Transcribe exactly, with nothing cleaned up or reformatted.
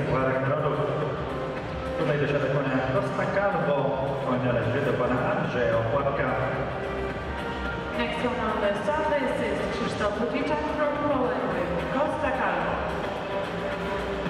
Pucharach Narodów. Tutaj dosiada konia Costa Calvo, koń należy do pana Andrzeja Opłatka. Next one on the surface is Krzysztof Ludwiczak from Poland with Costa Calvo.